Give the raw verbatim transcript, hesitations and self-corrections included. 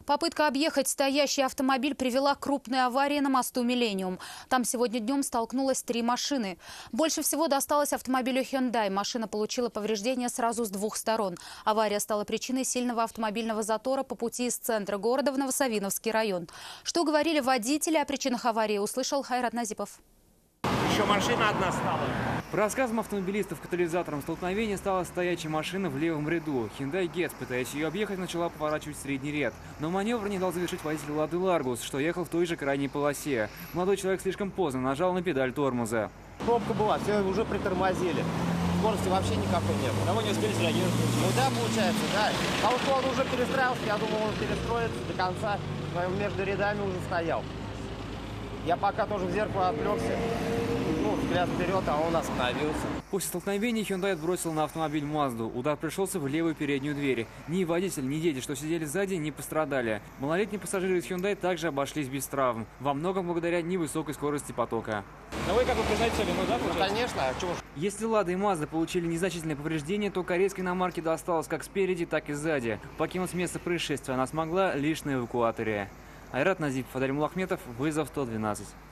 Попытка объехать стоящий автомобиль привела к крупной аварии на мосту «Миллениум». Там сегодня днем столкнулось три машины. Больше всего досталось автомобилю Hyundai. Машина получила повреждения сразу с двух сторон. Авария стала причиной сильного автомобильного затора по пути из центра города в Новосавиновский район. Что говорили водители о причинах аварии, услышал Хайрат Назипов. Еще машина одна стала. По рассказам автомобилистов, катализатором столкновения стала стоячая машина в левом ряду. Hyundai Getz, пытаясь ее объехать, начала поворачивать в средний ряд. Но маневр не дал завершить водитель Лады Ларгус, что ехал в той же крайней полосе. Молодой человек слишком поздно нажал на педаль тормоза. Пробка была, все уже притормозили. Скорости вообще никакой нет. Того не успели среагировать. Ну да, получается, да. А вот он уже перестраивался, я думал, он перестроится до конца. Но между рядами уже стоял. Я пока тоже в зеркало отвлекся. Ну, взгляд вперед, а он остановился. После столкновения Hyundai отбросил на автомобиль Мазду. Удар пришелся в левую переднюю дверь. Ни водитель, ни дети, что сидели сзади, не пострадали. Малолетние пассажиры из Hyundai также обошлись без травм. Во многом благодаря невысокой скорости потока. Но вы как бы признаете вину, да? Ну, конечно, а чего ж? Если Лада и Мазда получили незначительные повреждения, то корейской иномарке досталось как спереди, так и сзади. Покинуть место происшествия она смогла лишь на эвакуаторе. Хайрат Назипов, Адарь Мулахметов, вызов сто двенадцать.